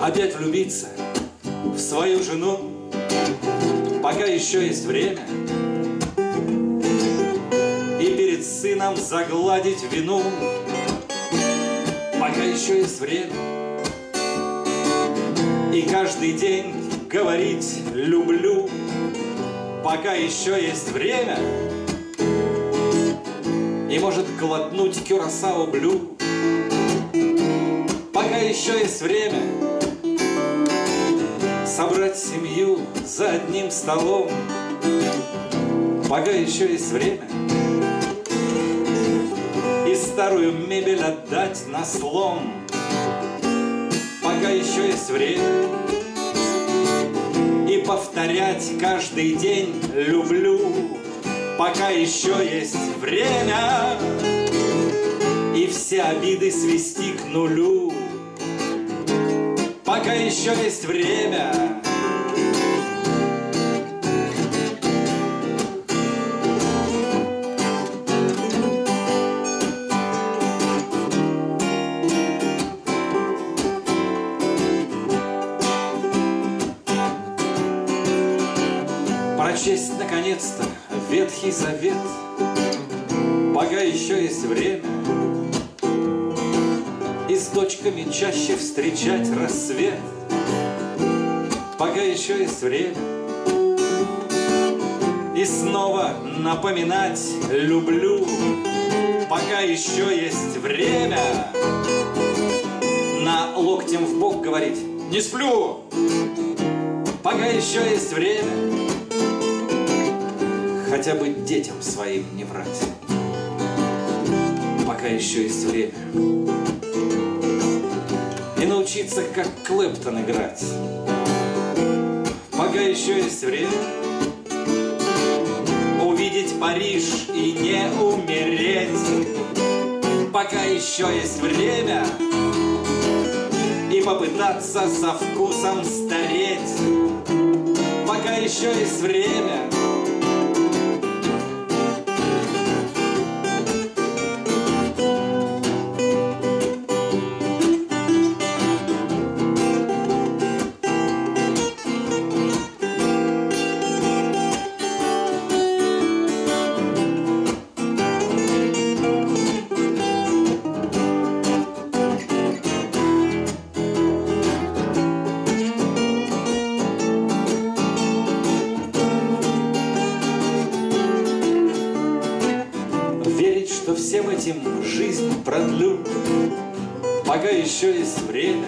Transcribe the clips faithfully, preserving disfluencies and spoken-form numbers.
опять влюбиться в свою жену, пока еще есть время, и перед сыном загладить вину, пока еще есть время, и каждый день говорить «люблю», пока еще есть время, и может глотнуть кюрасао блю, пока еще есть время, собрать семью за одним столом, пока еще есть время, и старую мебель отдать на слом, пока еще есть время, и повторять каждый день «люблю», пока еще есть время, и все обиды свести к нулю, пока еще есть время. Прочесть наконец-то Ветхий Завет, пока еще есть время, и с дочками чаще встречать рассвет, пока еще есть время, и снова напоминать «люблю», пока еще есть время, на локтем в бок говорить «не сплю», пока еще есть время, хотя бы детям своим не врать, пока еще есть время, и научиться как Клэптон играть, пока еще есть время, увидеть Париж и не умереть, пока еще есть время, и попытаться со вкусом стареть, пока еще есть время. Что всем этим жизнь продлю, пока еще есть время,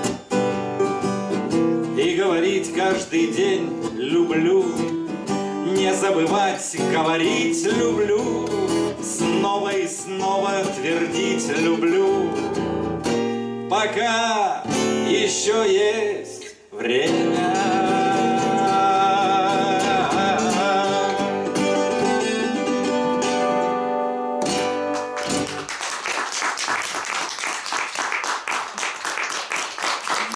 и говорить каждый день «люблю», не забывать говорить «люблю», снова и снова твердить «люблю», пока еще есть время.